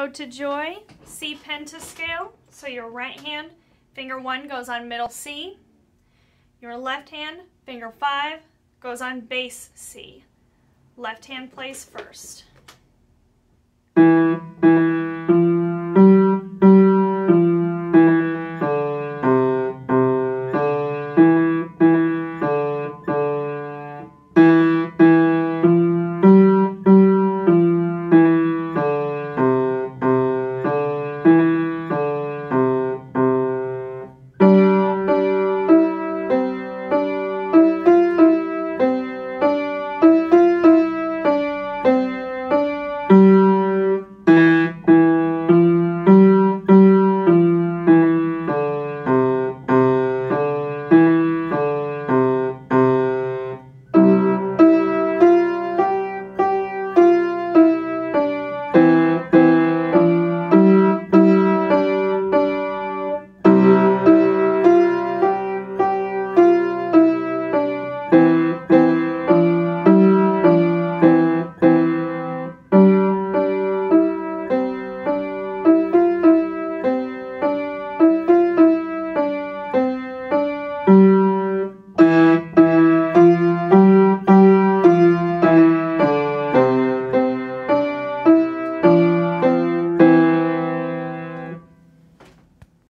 Road to Joy, C pentascale. So your right hand, finger 1 goes on middle C. Your left hand, finger 5, goes on bass C. Left hand plays first.